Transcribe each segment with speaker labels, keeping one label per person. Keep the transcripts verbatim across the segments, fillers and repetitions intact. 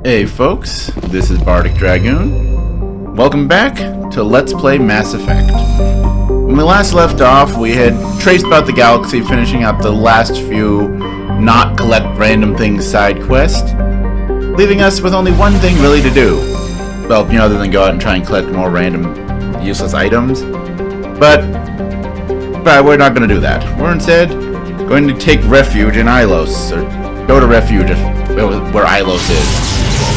Speaker 1: Hey folks, this is Bardic Dragoon. Welcome back to Let's Play Mass Effect. When we last left off, we had traced about the galaxy, finishing up the last few not collect random things side quest, leaving us with only one thing really to do. Well, you know, other than go out and try and collect more random useless items. But, but we're not going to do that. We're instead going to take refuge in Ilos, or go to refuge where Ilos is.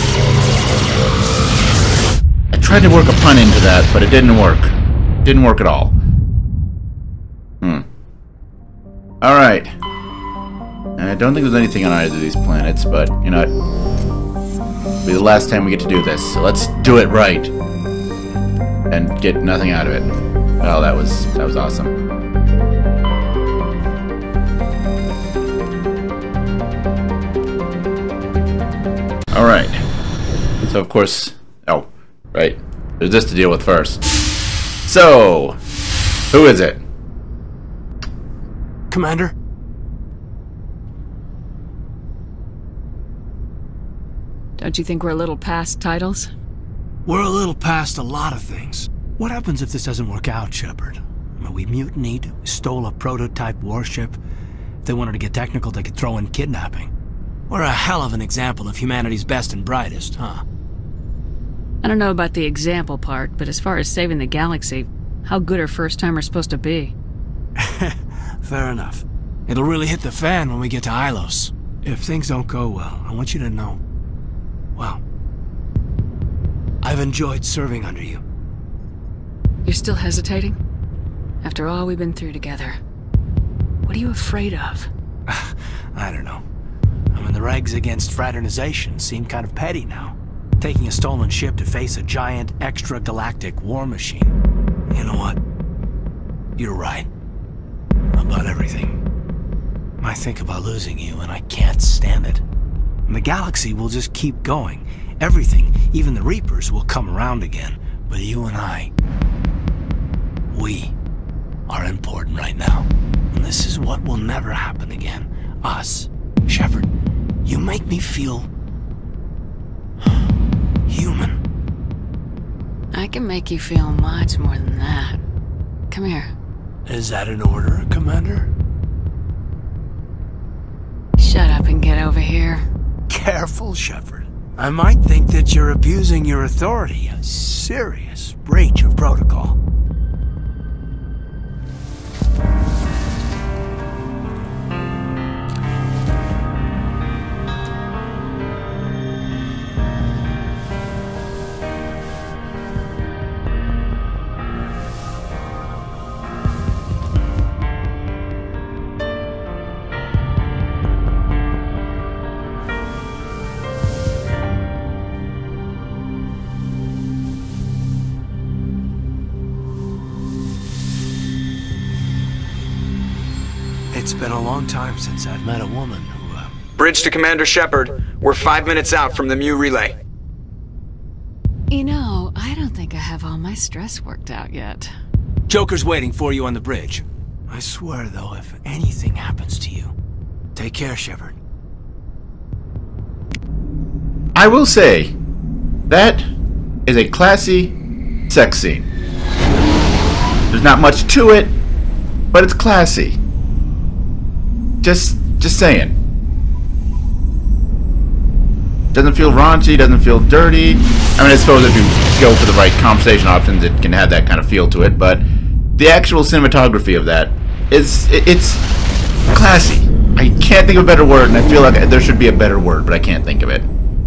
Speaker 1: I tried to work a pun into that, but it didn't work. Didn't work at all. Hmm. Alright. I don't think there's anything on either of these planets, but, you know what? It'll be the last time we get to do this, so let's do it right. And get nothing out of it. Oh, that was, that was awesome. Alright. So, of course... Oh, right. There's this to deal with first. So, who is it?
Speaker 2: Commander?
Speaker 3: Don't you think we're a little past titles?
Speaker 2: We're a little past a lot of things. What happens if this doesn't work out, Shepard? I mean, we mutinied, stole a prototype warship. If they wanted to get technical, they could throw in kidnapping. We're a hell of an example of humanity's best and brightest, huh?
Speaker 3: I don't know about the example part, but as far as saving the galaxy, how good are first-timers supposed to be?
Speaker 2: Fair enough. It'll really hit the fan when we get to Ilos. If things don't go well, I want you to know, well, I've enjoyed serving under you.
Speaker 3: You're still hesitating? After all we've been through together, what are you afraid of?
Speaker 2: I don't know. I mean, the regs against fraternization seem kind of petty now. Taking a stolen ship to face a giant, extra-galactic war machine. You know what? You're right. About everything. I think about losing you, and I can't stand it. And the galaxy will just keep going. Everything, even the Reapers, will come around again. But you and I, we are important right now. And this is what will never happen again. Us. Shepard, you make me feel... human.
Speaker 3: I can make you feel much more than that. Come here.
Speaker 2: Is that an order, Commander?
Speaker 3: Shut up and get over here.
Speaker 2: Careful, Shepard. I might think that you're abusing your authority. A serious breach of protocol. It's been a long time since I've met a woman who, uh...
Speaker 4: Bridge to Commander Shepard. We're five minutes out from the Mu relay.
Speaker 3: You know, I don't think I have all my stress worked out yet.
Speaker 2: Joker's waiting for you on the bridge. I swear, though, if anything happens to you, take care, Shepard.
Speaker 1: I will say, that is a classy sex scene. There's not much to it, but it's classy. Just, just saying. Doesn't feel raunchy, doesn't feel dirty. I mean, I suppose if you go for the right conversation options, it can have that kind of feel to it, but the actual cinematography of that is, it, it's classy. I can't think of a better word, and I feel like there should be a better word, but I can't think of it.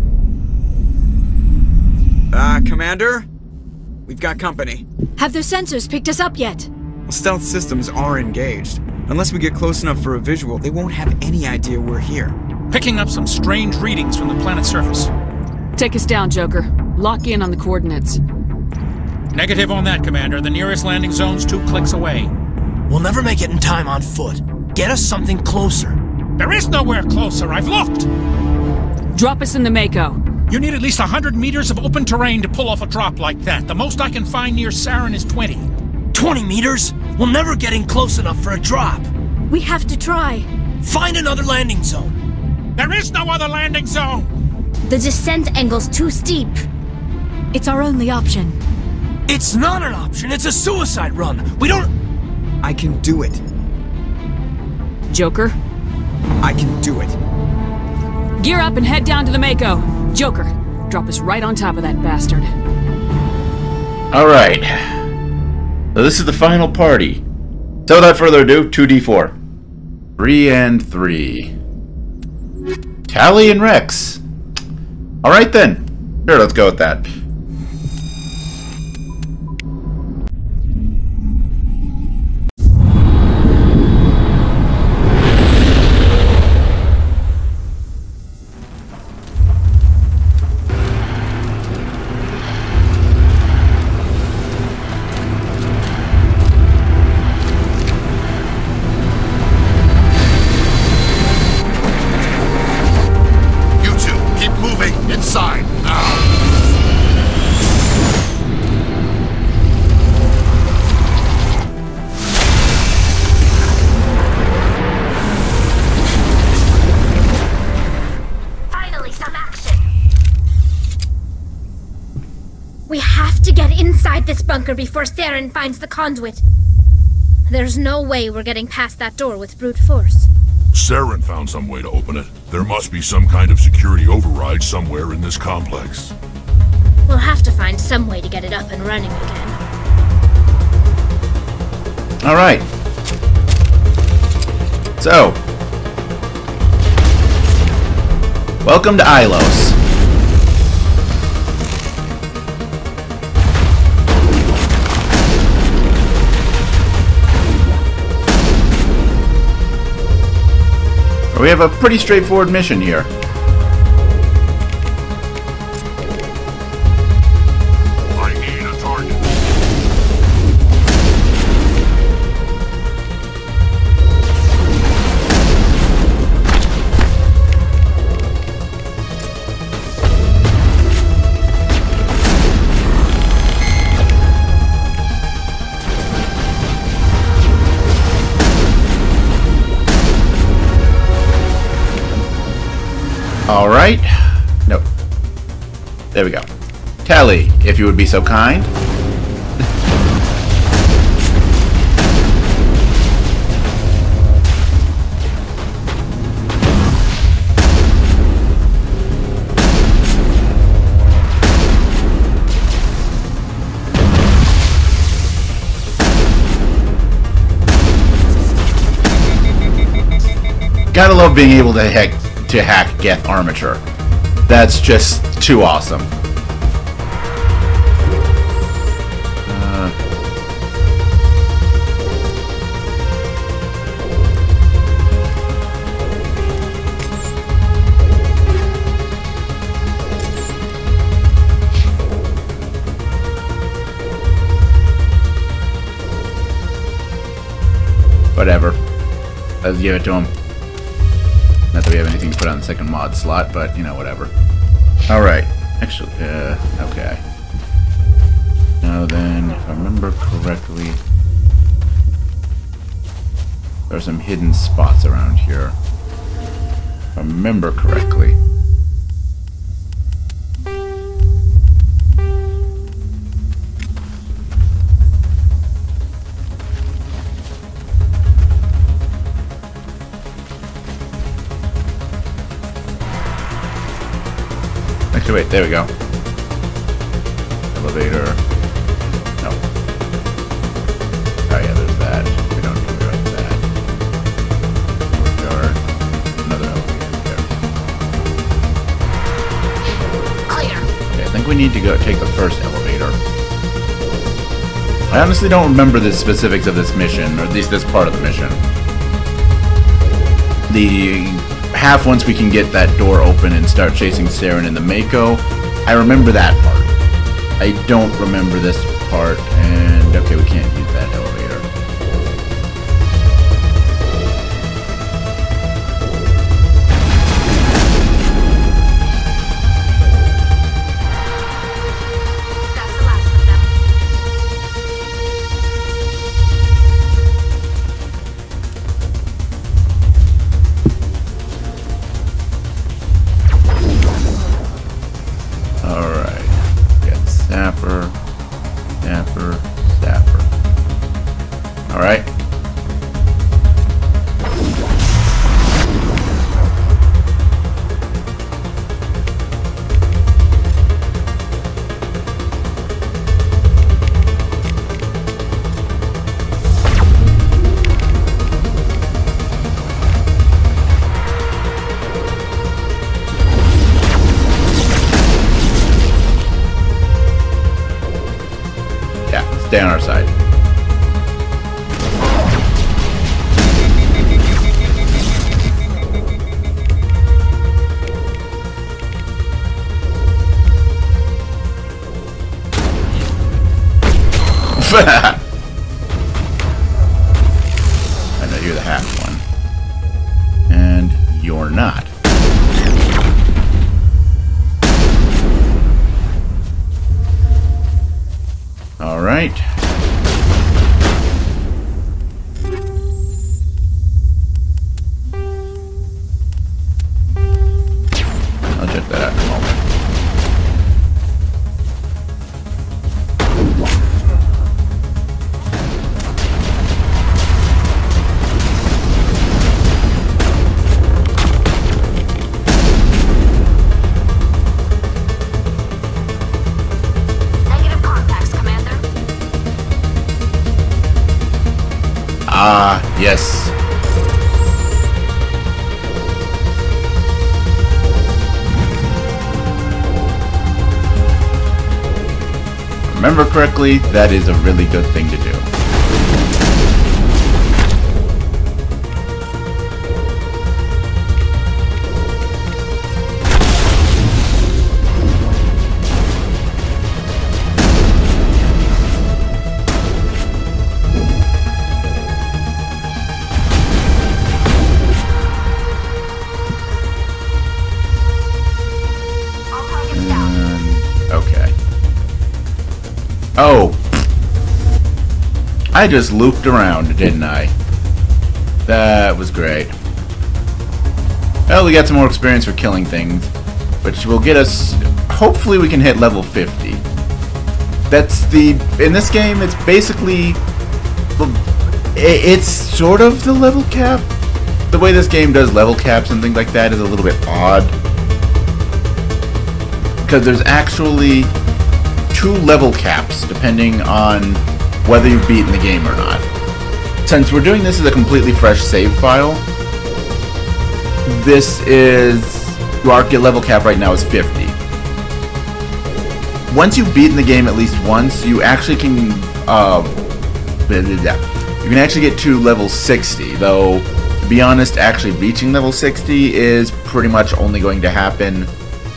Speaker 4: Uh, Commander? We've got company.
Speaker 5: Have those sensors picked us up yet?
Speaker 4: Stealth systems are engaged. Unless we get close enough for a visual, they won't have any idea we're here.
Speaker 6: Picking up some strange readings from the planet's surface.
Speaker 3: Take us down, Joker. Lock in on the coordinates.
Speaker 6: Negative on that, Commander. The nearest landing zone's two clicks away.
Speaker 2: We'll never make it in time on foot. Get us something closer.
Speaker 6: There is nowhere closer. I've looked.
Speaker 3: Drop us in the Mako.
Speaker 6: You need at least one hundred meters of open terrain to pull off a drop like that. The most I can find near Saren is twenty.
Speaker 2: twenty meters? We'll never get in close enough for a drop.
Speaker 5: We have to try.
Speaker 2: Find another landing zone.
Speaker 6: There is no other landing zone!
Speaker 5: The descent angle's too steep. It's our only option.
Speaker 2: It's not an option, it's a suicide run. We don't...
Speaker 4: I can do it.
Speaker 3: Joker,
Speaker 4: I can do it.
Speaker 3: gear up and head down to the Mako. Joker, drop us right on top of that bastard.
Speaker 1: Alright. So this is the final party. So without further ado, two d four. Three and three. Tally and Rex. Alright then. Sure, let's go with that.
Speaker 5: This bunker before Saren finds the conduit. There's no way we're getting past that door with brute force.
Speaker 7: Saren found some way to open it. There must be some kind of security override somewhere in this complex.
Speaker 5: We'll have to find some way to get it up and running again.
Speaker 1: Alright. So. Welcome to Ilos. We have a pretty straightforward mission here.
Speaker 7: I need a target.
Speaker 1: Alright. No. There we go. Tally, if you would be so kind. Gotta love being able to hack to hack Geth armature. That's just too awesome. Uh, whatever. Let's give it to him. Not that we have anything to put on the second mod slot, but, you know, whatever. Alright. Actually, uh, okay. Now then, if I remember correctly, there are some hidden spots around here. If I remember correctly. Actually, wait, there we go. Elevator. No. Oh yeah, there's that. We don't need to go to that. Door. Another elevator there.
Speaker 5: Clear.
Speaker 1: Okay, I think we need to go take the first elevator. I honestly don't remember the specifics of this mission, or at least this part of the mission. The half once we can get that door open and start chasing Saren in the Mako. I remember that part. I don't remember this part, and okay, we can't use that elevator.
Speaker 5: That's the last of them.
Speaker 1: Stay on our side. I know you're the half one. And you're not. Alright. I'll check that out in a moment. Ah, yes. Remember correctly, that is a really good thing to do. Oh, I just looped around, didn't I? That was great. Well, we got some more experience for killing things, which will get us, hopefully we can hit level fifty. That's the, in this game, it's basically, it's sort of the level cap. The way this game does level caps and things like that is a little bit odd. Because there's actually two level caps depending on whether you've beaten the game or not. Since we're doing this as a completely fresh save file, this is, our level cap right now is fifty. Once you've beaten the game at least once, you actually can, uh, you can actually get to level sixty, though, to be honest, actually reaching level sixty is pretty much only going to happen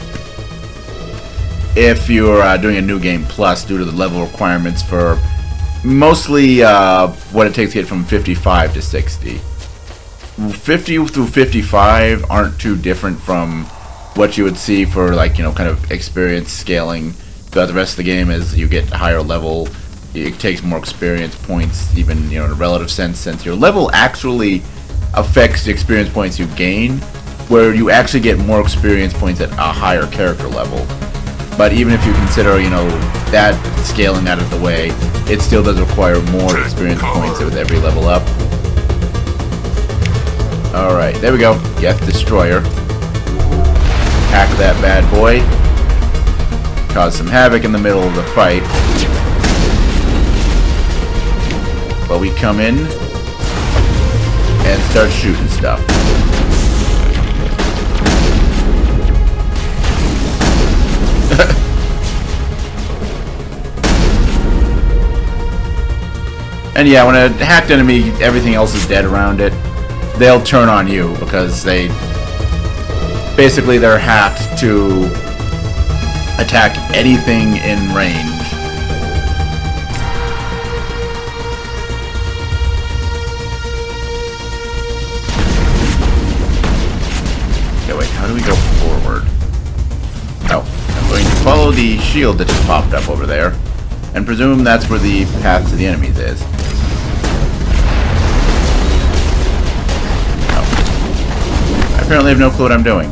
Speaker 1: if you're uh, doing a new game plus due to the level requirements for mostly uh, what it takes to get from fifty-five to sixty. fifty through fifty-five aren't too different from what you would see for, like, you know, kind of experience scaling throughout the rest of the game. As you get higher level, it takes more experience points, even, you know, in a relative sense, since your level actually affects the experience points you gain, where you actually get more experience points at a higher character level. But even if you consider, you know, that scaling out of the way, it still does require more experience points with every level up. Alright, there we go. Get Destroyer. Hack that bad boy. Cause some havoc in the middle of the fight. But we come in and start shooting stuff. And yeah, when a hacked enemy, everything else is dead around it, they'll turn on you because they basically they're hacked to attack anything in range. Okay, wait, how do we go forward? Oh, I'm going to follow the shield that just popped up over there and presume that's where the path to the enemies is. Oh. I apparently have no clue what I'm doing.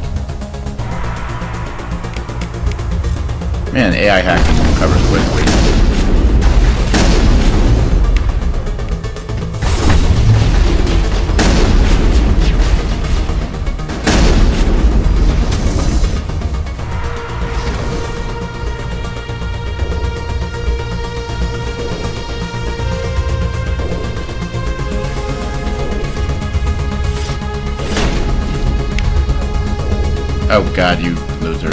Speaker 1: Man, A I hacking recovers quickly. Oh god, you losers.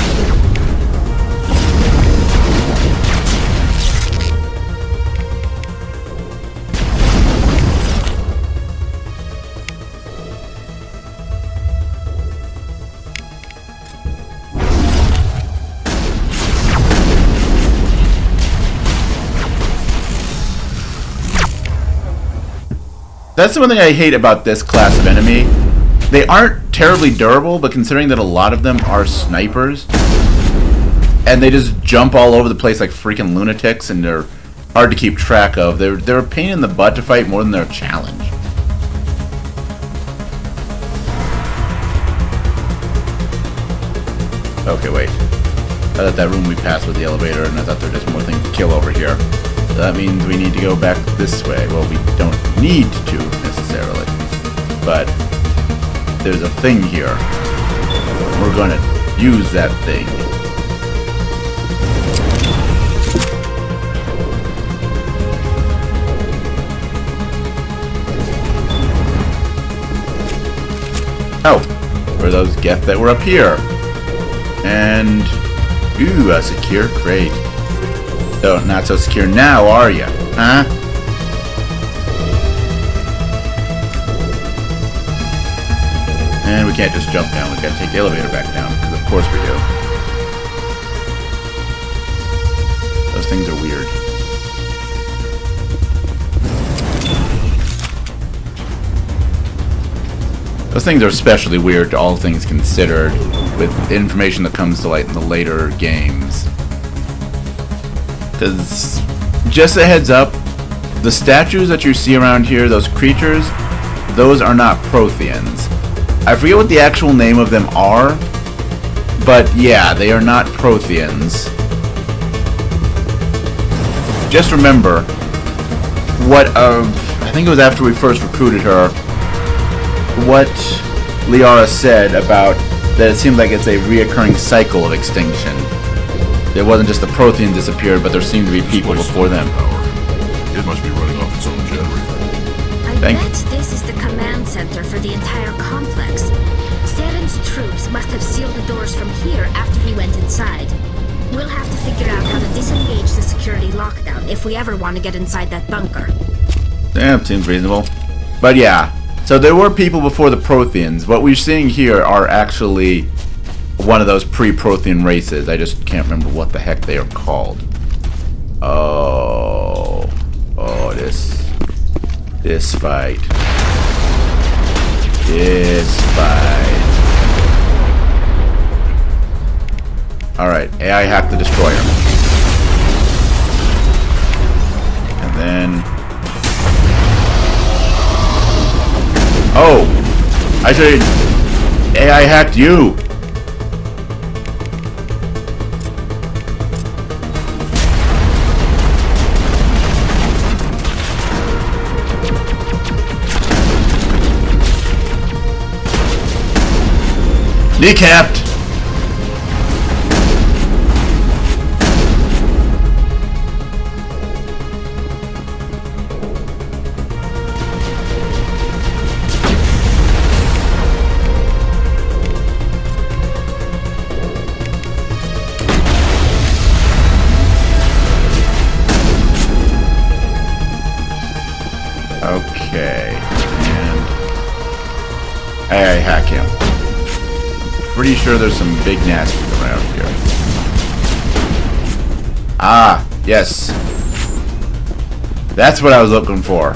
Speaker 1: That's the one thing I hate about this class of enemy. They aren't terribly durable, but considering that a lot of them are snipers, and they just jump all over the place like freaking lunatics, and they're hard to keep track of. They're, they're a pain in the butt to fight more than they're a challenge. Okay, wait. I thought that room we passed with the elevator, and I thought there were just more things to kill over here. So that means we need to go back this way. Well, we don't need to, necessarily. But there's a thing here. We're gonna use that thing. Oh, for those Geth that were up here. And, ooh, a secure crate. Oh, not so secure now, are ya? Huh? And we can't just jump down. We've got to take the elevator back down, because of course we do. Those things are weird. Those things are especially weird, to all things considered, with information that comes to light in the later games. Because, just a heads up, the statues that you see around here, those creatures, those are not Protheans. I forget what the actual name of them are, but yeah, they are not Protheans. Just remember, what, uh, I think it was after we first recruited her, what Liara said about that it seemed like it's a reoccurring cycle of extinction. It wasn't just the Prothean disappeared, but there seemed to be people before them.
Speaker 7: Power. It must be running off its own generator.
Speaker 5: I
Speaker 1: Thank
Speaker 5: bet this is the command center for the entire complex. Saren's troops must have sealed the doors from here after he went inside. We'll have to figure out how to disengage the security lockdown if we ever want to get inside that bunker.
Speaker 1: Yeah, seems reasonable. But yeah, so there were people before the Protheans. What we're seeing here are actually one of those pre-Prothean races. I just can't remember what the heck they are called. Oh, oh, this, this fight, this fight. All right, A I hack the destroyer, and then, oh, I should A I hacked you. Kneecapped! Okay, and I hack him. Pretty sure there's some big nasties around here. Ah, yes. That's what I was looking for.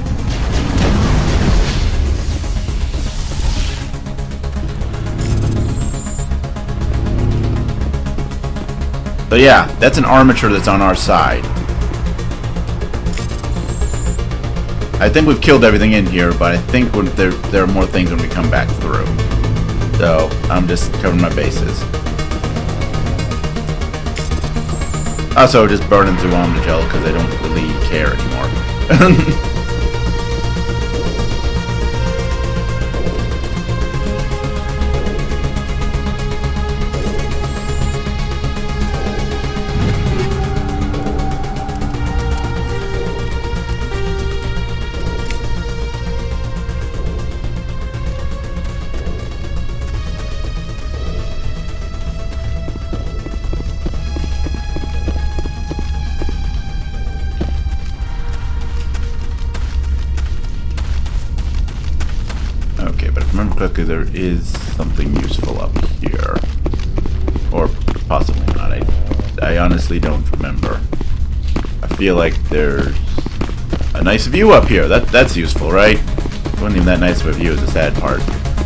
Speaker 1: So yeah, that's an armature that's on our side. I think we've killed everything in here, but I think when there, there are more things when we come back through. So, I'm just covering my bases. Also, just burning through Omnigel because I don't really care anymore. Correctly, there is something useful up here, or possibly not. I, I honestly don't remember. I feel like there's a nice view up here. That That's useful, right? It wasn't even that nice of a view is the sad part.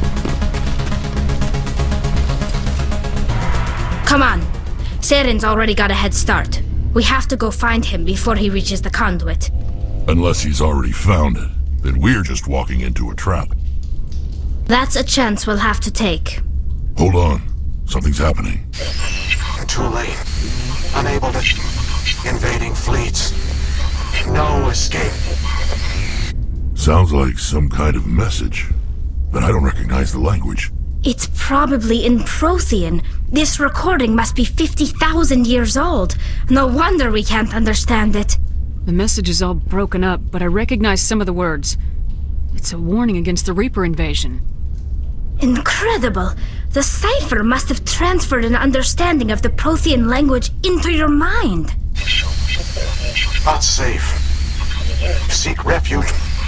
Speaker 5: Come on. Saren's already got a head start. We have to go find him before he reaches the conduit.
Speaker 7: Unless he's already found it, then we're just walking into a trap.
Speaker 5: That's a chance we'll have to take.
Speaker 7: Hold on. Something's happening.
Speaker 8: Too late. Unable to... Invading fleets. No escape.
Speaker 7: Sounds like some kind of message, but I don't recognize the language.
Speaker 5: It's probably in Prothean. This recording must be fifty thousand years old. No wonder we can't understand it.
Speaker 3: The message is all broken up, but I recognize some of the words. It's a warning against the Reaper invasion.
Speaker 5: Incredible! The cipher must have transferred an understanding of the Prothean language into your mind.
Speaker 8: Not safe. Seek refuge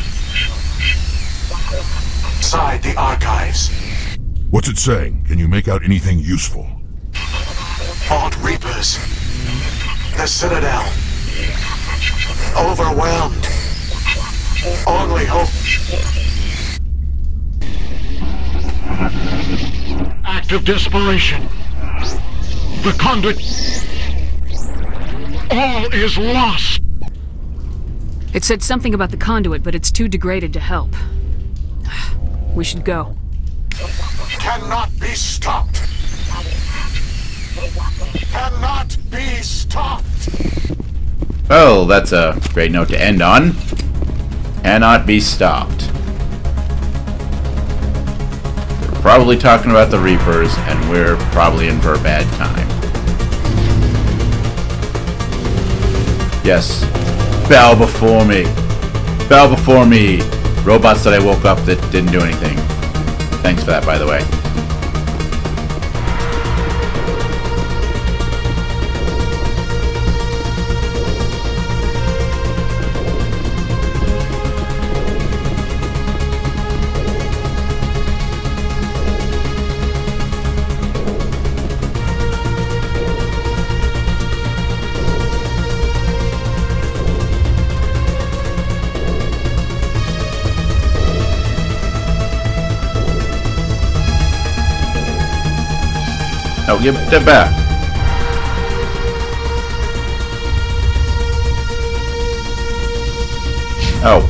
Speaker 8: inside the archives.
Speaker 7: What's it saying? Can you make out anything useful?
Speaker 8: Fought Reapers. The Citadel. Overwhelmed. Only hope. Act of desperation. The conduit. All is lost.
Speaker 3: It said something about the conduit, but it's too degraded to help. We should go.
Speaker 8: Cannot be stopped. Cannot be stopped.
Speaker 1: Well, that's a great note to end on. Cannot be stopped. We're probably talking about the Reapers, and we're probably in for a bad time. Yes. Bow before me. Bow before me. Robots that I woke up that didn't do anything. Thanks for that, by the way. No, give that back. Oh.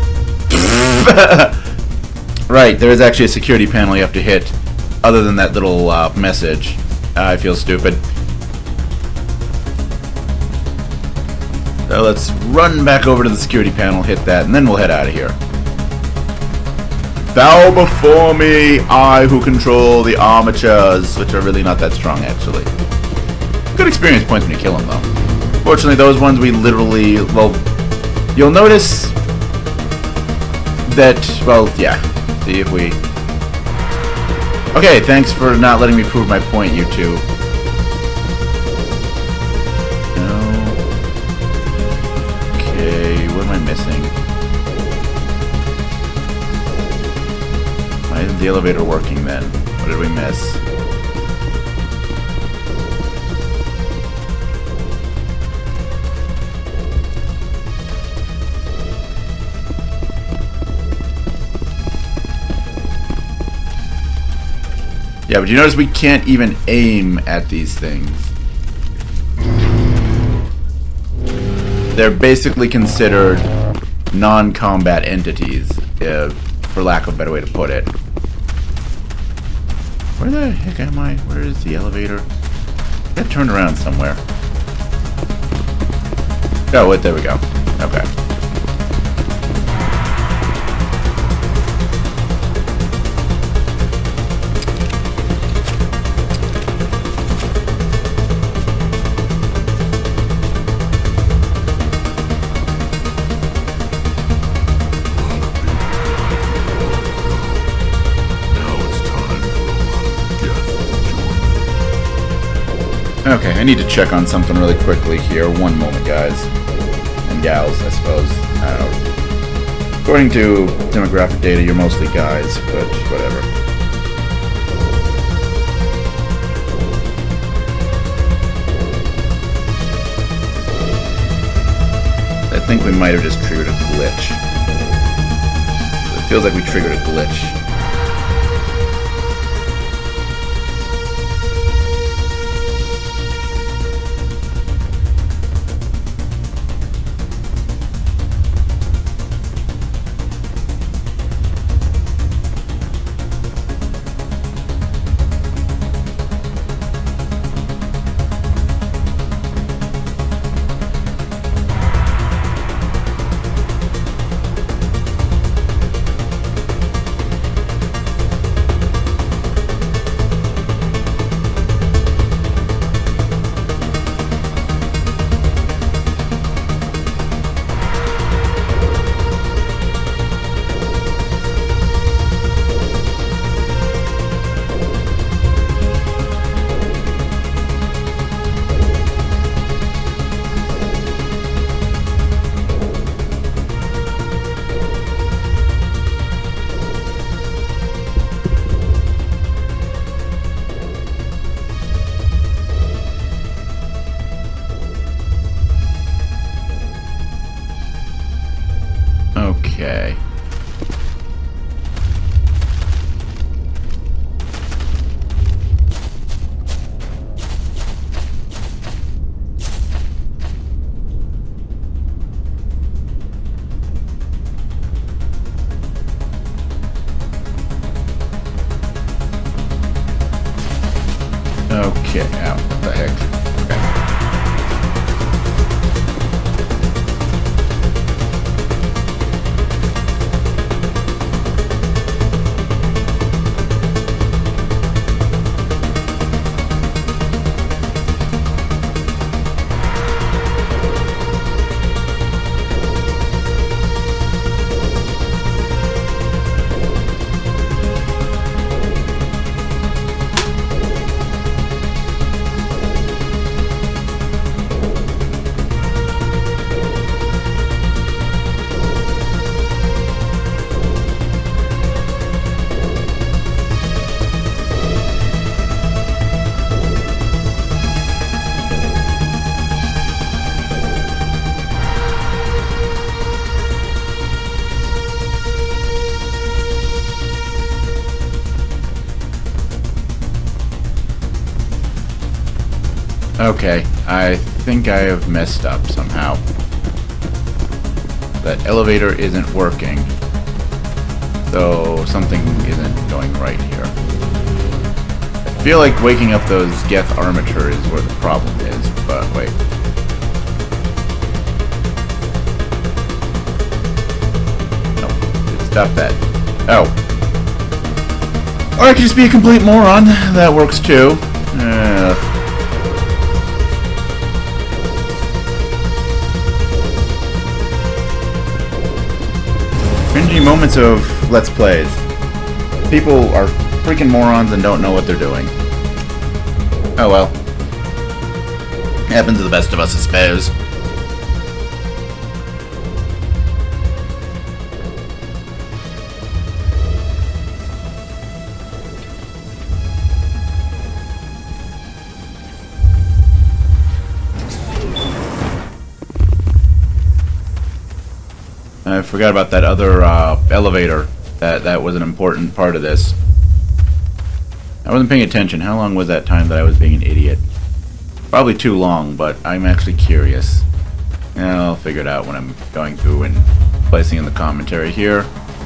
Speaker 1: Right, there is actually a security panel you have to hit, other than that little uh, message. Uh, I feel stupid. So let's run back over to the security panel, hit that, and then we'll head out of here. Bow before me, I who control the armatures, which are really not that strong, actually. Good experience points when you kill them, though. Fortunately, those ones we literally, well, you'll notice that, well, yeah. See if we... Okay, thanks for not letting me prove my point, you two. No. Okay, what am I missing? Why isn't the elevator working then? What did we miss? Yeah, but you notice we can't even aim at these things. They're basically considered non-combat entities, uh, for lack of a better way to put it. Where the heck am I? Where is the elevator? I got turned around somewhere. Oh, wait, there we go. Okay. Okay, I need to check on something really quickly here. One moment, guys. And gals, I suppose. I don't know. According to demographic data, you're mostly guys, but whatever. I think we might have just triggered a glitch. Feels like we triggered a glitch. Okay. Okay, ow, what the heck? Okay. Okay, I think I have messed up somehow. That elevator isn't working, so something isn't going right here. I feel like waking up those Geth armature is where the problem is, but wait. No, stop that. Oh. Or I could just be a complete moron. That works too. Uh, Cringy moments of Let's Plays. People are freaking morons and don't know what they're doing. Oh well. Happens to the best of us, I suppose. I forgot about that other uh, elevator. That that was an important part of this. I wasn't paying attention. How long was that time that I was being an idiot? Probably too long, but I'm actually curious. Yeah, I'll figure it out when I'm going through and placing in the commentary here.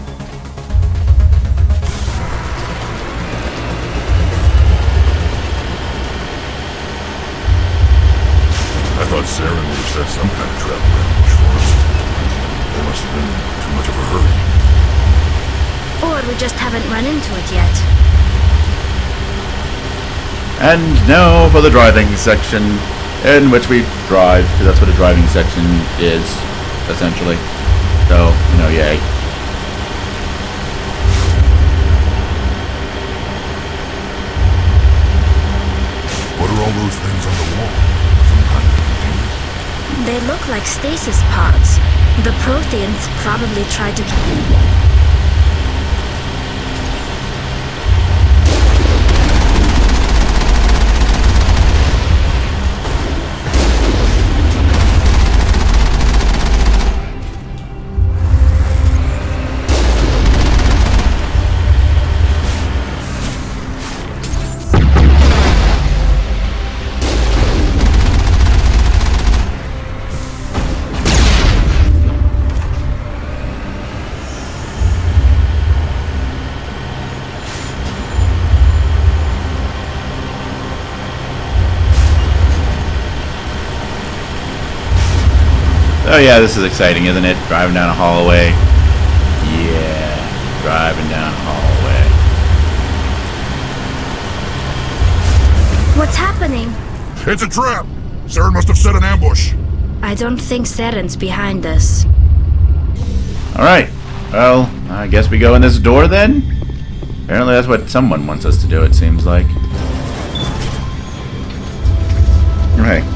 Speaker 7: I thought Saren would have set some kind of trap around for us. There must have been too much of a hurry.
Speaker 5: Or we just haven't run into it yet.
Speaker 1: And now for the driving section, in which we drive, because that's what a driving section is, essentially. So, you know, yay.
Speaker 7: What are all those things on the wall? Some kind of containers?
Speaker 5: They look like stasis pods. The Protheans probably tried to...
Speaker 1: Oh yeah, this is exciting, isn't it? Driving down a hallway. Yeah, driving down a hallway.
Speaker 5: What's happening?
Speaker 7: It's a trap! Saren must have set an ambush.
Speaker 5: I don't think Saren's behind this.
Speaker 1: Alright, well, I guess we go in this door then? Apparently that's what someone wants us to do, it seems like. Alright.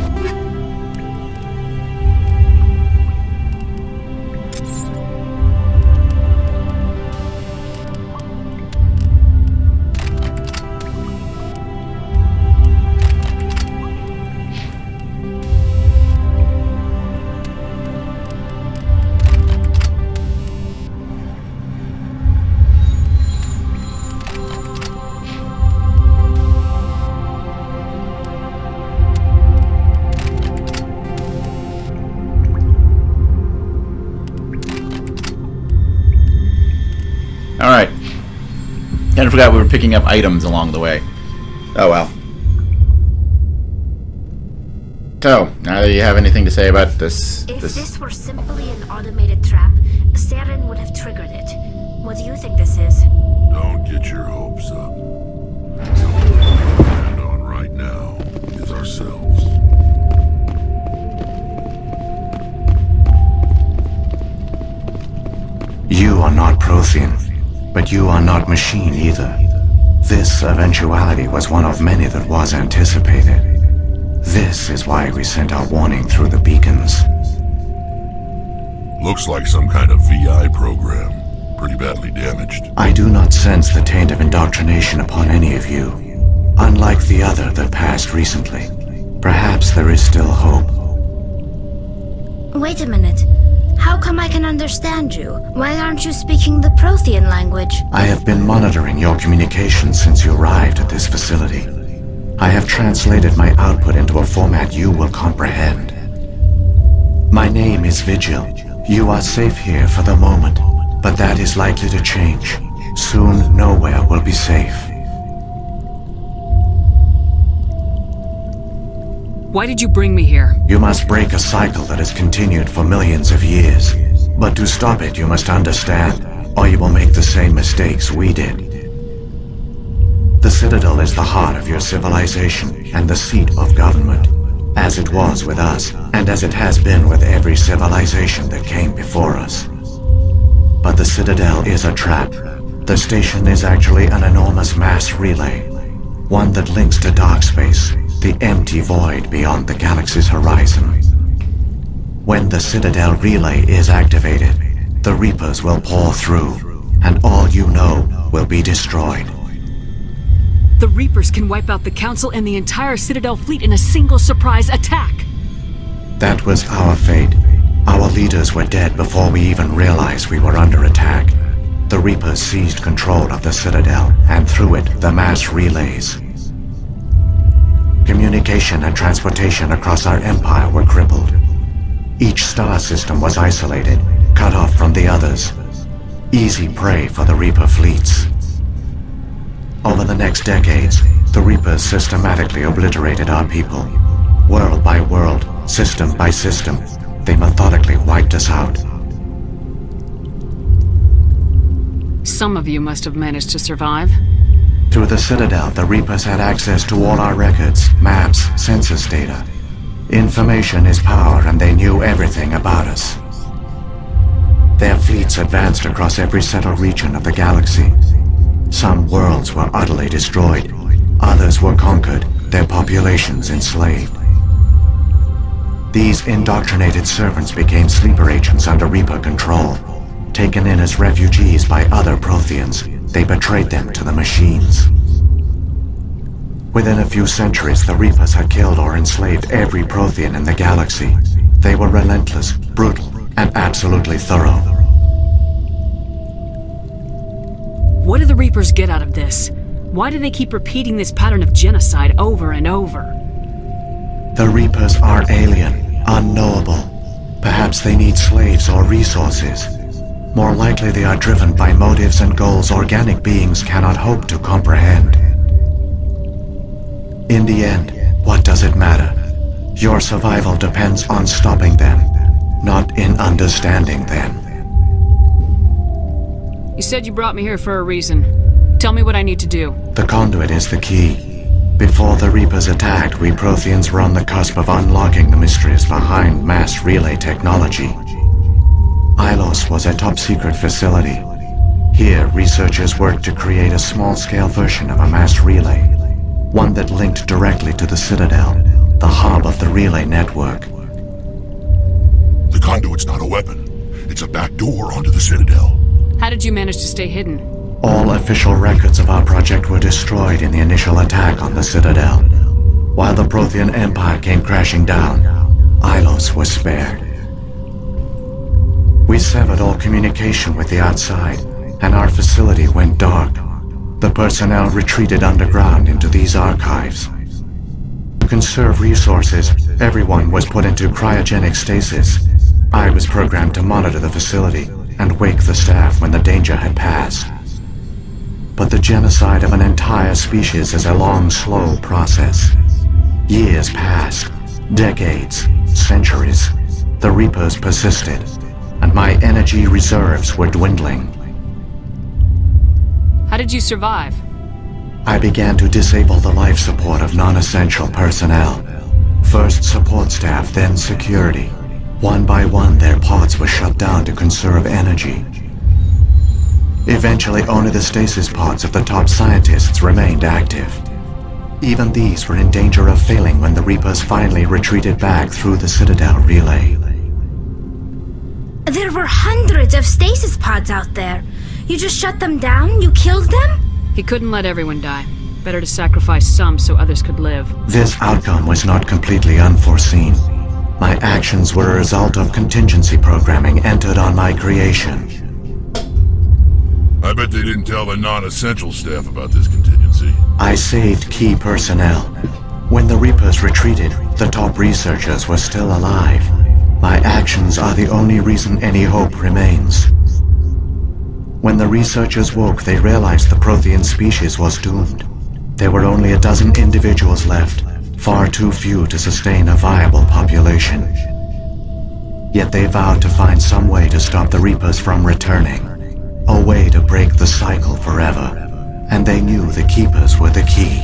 Speaker 1: Alright. Kind of forgot we were picking up items along the way. Oh well. So, now that you have anything to say about this...
Speaker 5: If
Speaker 1: this...
Speaker 5: this were simply an automated trap, Saren would have triggered it. What do you think this is?
Speaker 7: Don't get your hopes up. The only thing we can depend on right now is ourselves.
Speaker 9: You are not Prothean. But you are not machine either. This eventuality was one of many that was anticipated. This is why we sent our warning through the beacons.
Speaker 7: Looks like some kind of V I program. Pretty badly damaged.
Speaker 9: I do not sense the taint of indoctrination upon any of you. Unlike the other that passed recently. Perhaps there is still hope.
Speaker 5: Wait a minute. How come I can understand you? Why aren't you speaking the Prothean language?
Speaker 9: I have been monitoring your communications since you arrived at this facility. I have translated my output into a format you will comprehend. My name is Vigil. You are safe here for the moment, but that is likely to change. Soon, nowhere will be safe.
Speaker 3: Why did you bring me here?
Speaker 9: You must break a cycle that has continued for millions of years. But to stop it, you must understand, or you will make the same mistakes we did. The Citadel is the heart of your civilization and the seat of government, as it was with us, and as it has been with every civilization that came before us. But the Citadel is a trap. The station is actually an enormous mass relay, one that links to dark space, the empty void beyond the galaxy's horizon. When the Citadel relay is activated, the Reapers will pour through, and all you know will be destroyed.
Speaker 3: The Reapers can wipe out the Council and the entire Citadel fleet in a single surprise attack!
Speaker 9: That was our fate. Our leaders were dead before we even realized we were under attack. The Reapers seized control of the Citadel, and through it, the mass relays. Communication and transportation across our empire were crippled. Each star system was isolated, cut off from the others. Easy prey for the Reaper fleets. Over the next decades, the Reapers systematically obliterated our people. World by world, system by system, they methodically wiped us out.
Speaker 3: Some of you must have managed to survive.
Speaker 9: Through the Citadel, the Reapers had access to all our records, maps, census data. Information is power, and they knew everything about us. Their fleets advanced across every settled region of the galaxy. Some worlds were utterly destroyed. Others were conquered, their populations enslaved. These indoctrinated servants became sleeper agents under Reaper control. Taken in as refugees by other Protheans, they betrayed them to the machines. Within a few centuries, the Reapers had killed or enslaved every Prothean in the galaxy. They were relentless, brutal, and absolutely thorough.
Speaker 3: What do the Reapers get out of this? Why do they keep repeating this pattern of genocide over and over?
Speaker 9: The Reapers are alien, unknowable. Perhaps they need slaves or resources. More likely they are driven by motives and goals organic beings cannot hope to comprehend. In the end, what does it matter? Your survival depends on stopping them. not in understanding them.
Speaker 3: You said you brought me here for a reason. Tell me what I need to do.
Speaker 9: The conduit is the key. Before the Reapers attacked, we Protheans were on the cusp of unlocking the mysteries behind mass relay technology. Ilos was a top-secret facility. Here, researchers worked to create a small-scale version of a mass relay, one that linked directly to the Citadel, the hub of the relay network.
Speaker 7: The conduit's not a weapon. It's a back door onto the Citadel.
Speaker 3: How did you manage to stay hidden?
Speaker 9: All official records of our project were destroyed in the initial attack on the Citadel. While the Prothean Empire came crashing down, Ilos was spared. We severed all communication with the outside, and our facility went dark. The personnel retreated underground into these archives. To conserve resources, everyone was put into cryogenic stasis. I was programmed to monitor the facility and wake the staff when the danger had passed. But the genocide of an entire species is a long, slow process. Years passed, decades, centuries. The Reapers persisted, and my energy reserves were dwindling.
Speaker 3: How did you survive?
Speaker 9: I began to disable the life support of non-essential personnel. First support staff, then security. One by one, their pods were shut down to conserve energy. Eventually, only the stasis pods of the top scientists remained active. Even these were in danger of failing when the Reapers finally retreated back through the Citadel relay.
Speaker 5: There were hundreds of stasis pods out there. You just shut them down? You killed them?
Speaker 3: He couldn't let everyone die. Better to sacrifice some so others could live.
Speaker 9: This outcome was not completely unforeseen. My actions were a result of contingency programming entered on my creation.
Speaker 7: I bet they didn't tell the non-essential staff about this contingency.
Speaker 9: I saved key personnel. When the Reapers retreated, the top researchers were still alive. My actions are the only reason any hope remains. When the researchers woke, they realized the Prothean species was doomed. There were only a dozen individuals left, far too few to sustain a viable population. Yet they vowed to find some way to stop the Reapers from returning. A way to break the cycle forever. And they knew the Keepers were the key.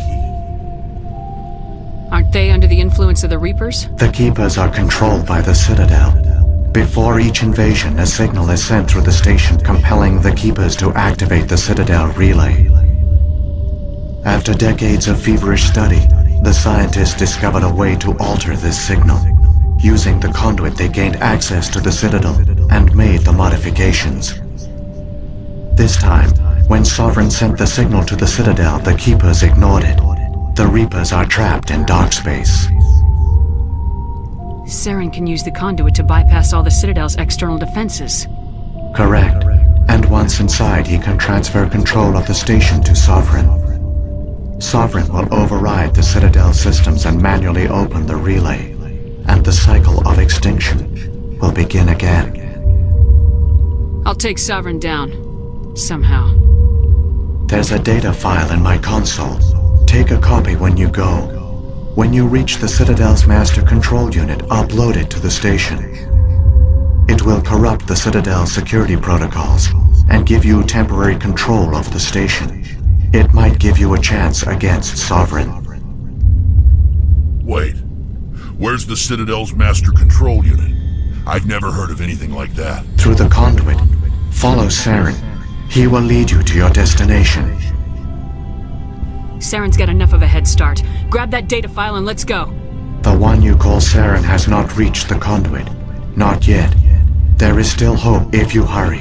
Speaker 3: Aren't they under the influence of the Reapers?
Speaker 9: The Keepers are controlled by the Citadel. Before each invasion, a signal is sent through the station compelling the Keepers to activate the Citadel relay. After decades of feverish study, the scientists discovered a way to alter this signal. Using the conduit, they gained access to the Citadel and made the modifications. This time, when Sovereign sent the signal to the Citadel, the Keepers ignored it. The Reapers are trapped in dark space.
Speaker 3: Saren can use the conduit to bypass all the Citadel's external defenses.
Speaker 9: Correct. And once inside, he can transfer control of the station to Sovereign. Sovereign will override the Citadel systems and manually open the relay. And the cycle of extinction will begin again.
Speaker 3: I'll take Sovereign down. Somehow.
Speaker 9: There's a data file in my console. Take a copy when you go. When you reach the Citadel's master control unit, upload it to the station. It will corrupt the Citadel's security protocols and give you temporary control of the station. It might give you a chance against Sovereign.
Speaker 7: Wait. Where's the Citadel's master control unit? I've never heard of anything like that.
Speaker 9: Through the conduit. Follow Saren. He will lead you to your destination.
Speaker 3: Saren's got enough of a head start. Grab that data file and let's go.
Speaker 9: The one you call Saren has not reached the conduit. Not yet. There is still hope if you hurry.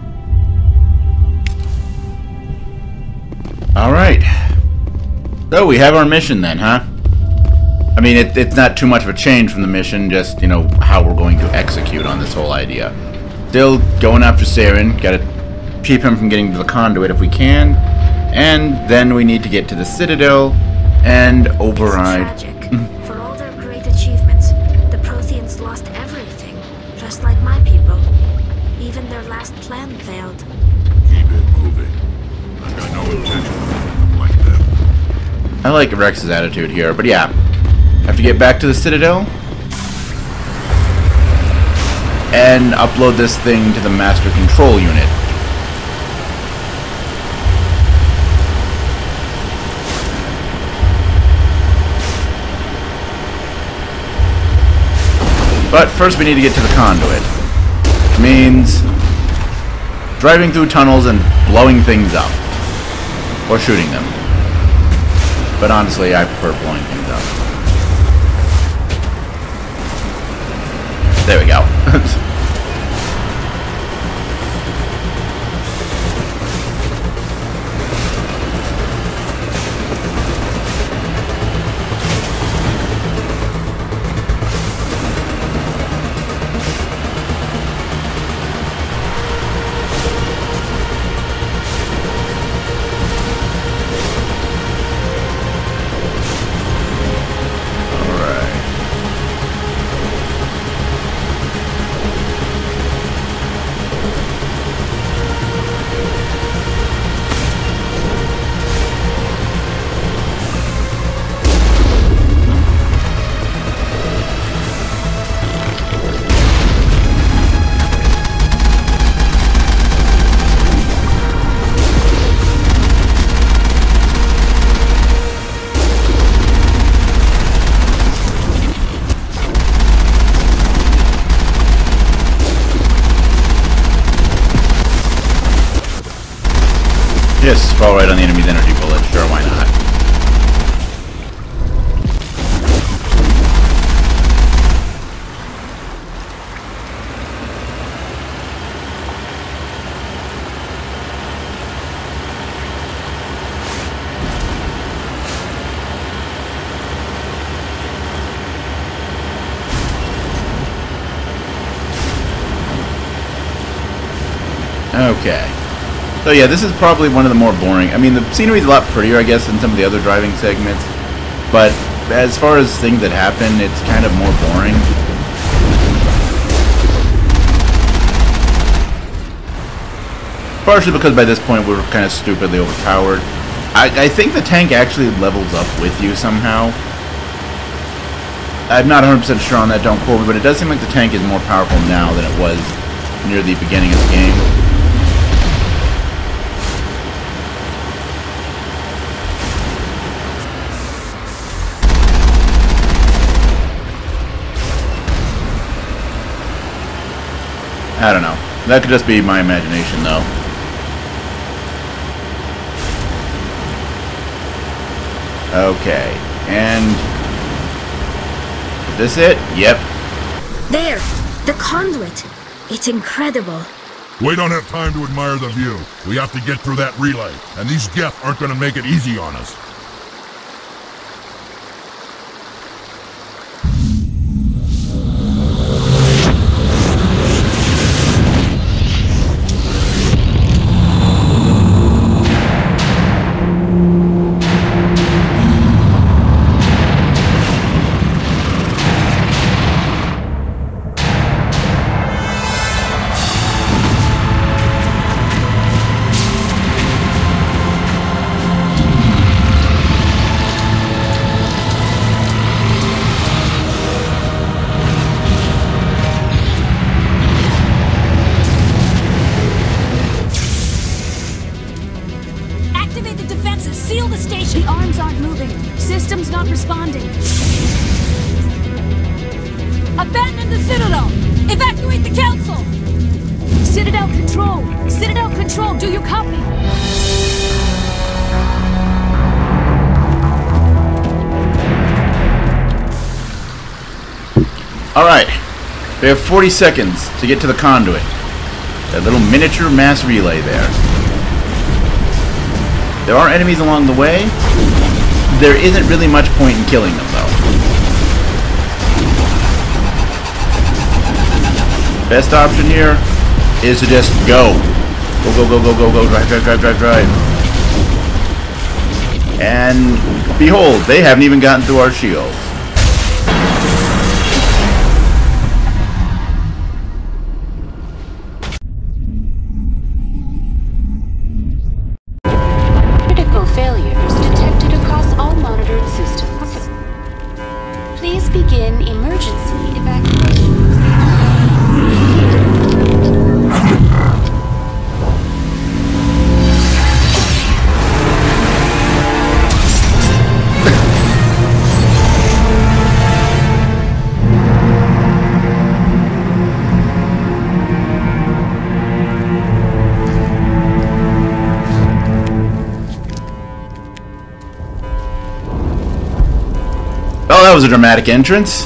Speaker 1: Alright. So we have our mission then, huh? I mean, it, it's not too much of a change from the mission, just, you know, how we're going to execute on this whole idea. Still going after Saren, gotta keep him from getting to the conduit if we can, and then we need to get to the Citadel and override.
Speaker 5: It's tragic. For all their great achievements, the Protheans lost everything, just like my people. Even their last plan failed.
Speaker 7: Keep it moving. I've got no intention of letting them like that.
Speaker 1: I like Rex's attitude here, but yeah. Have to get back to the Citadel. and upload this thing to the master control unit. But first we need to get to the conduit, which means driving through tunnels and blowing things up. Or shooting them. But honestly, I prefer blowing things up. There we go. Just fall right on the enemy's energy bullet. Sure, why not? Okay. So yeah, this is probably one of the more boring. I mean, the scenery is a lot prettier, I guess, than some of the other driving segments. But as far as things that happen, it's kind of more boring. Partially because by this point we're kind of stupidly overpowered. I, I think the tank actually levels up with you somehow. I'm not one hundred percent sure on that, don't quote me, but it does seem like the tank is more powerful now than it was near the beginning of the game. I don't know. That could just be my imagination, though. Okay. And... is this it? Yep.
Speaker 5: There! The conduit! It's incredible.
Speaker 7: We don't have time to admire the view. We have to get through that relay, and these Geth aren't gonna make it easy on us.
Speaker 10: Seal the station! The arms aren't moving. System's not responding. Abandon the Citadel! Evacuate the Council! Citadel Control! Citadel Control, do you copy?
Speaker 1: Alright. We have forty seconds to get to the conduit. That little miniature mass relay there. There are enemies along the way. There isn't really much point in killing them, though. Best option here is to just go. Go, go, go, go, go, go. Drive, drive, drive, drive, drive. And behold, they haven't even gotten through our shields.
Speaker 11: Please begin emergency evacuation.
Speaker 1: that was a dramatic entrance.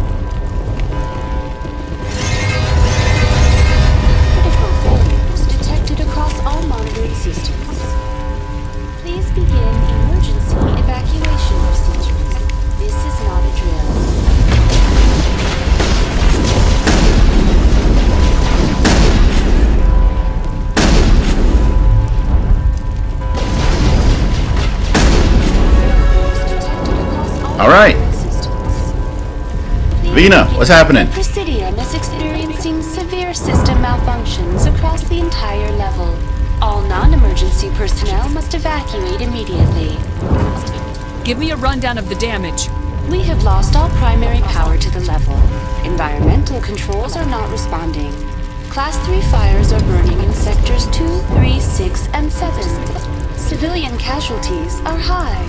Speaker 11: Critical failures detected across all monitoring systems. Please begin emergency evacuation procedures. This is not a drill.
Speaker 1: All right. Vina, what's happening?
Speaker 11: Presidium is experiencing severe system malfunctions across the entire level. All non-emergency personnel must evacuate immediately.
Speaker 10: Give me a rundown of the damage.
Speaker 11: We have lost all primary power to the level. Environmental controls are not responding. Class three fires are burning in sectors two, three, six, and seven. Civilian casualties are high.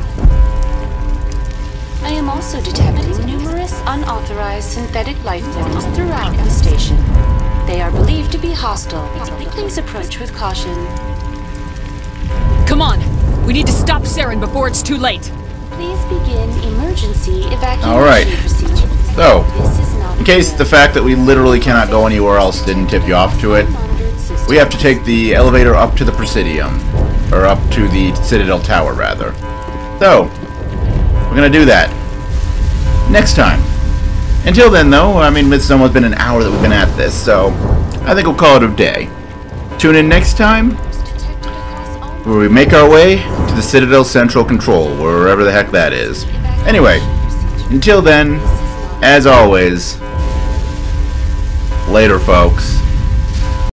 Speaker 11: I am also detecting numerous unauthorized synthetic life forms throughout the station. They are believed to be hostile. Please approach with caution.
Speaker 10: Come on! We need to stop Saren before it's too late!
Speaker 11: Please begin emergency evacuation
Speaker 1: All right.
Speaker 11: procedures.
Speaker 1: So,
Speaker 11: This is not
Speaker 1: in case the fact that we literally cannot go anywhere else didn't tip you off to it, we have to take the elevator up to the Presidium. Or up to the Citadel Tower, rather. So, we're gonna do that next time. Until then, though, I mean, it's almost been an hour that we've been at this, so I think we'll call it a day. Tune in next time, where we make our way to the Citadel Central Control, wherever the heck that is. Anyway, until then, as always, later, folks.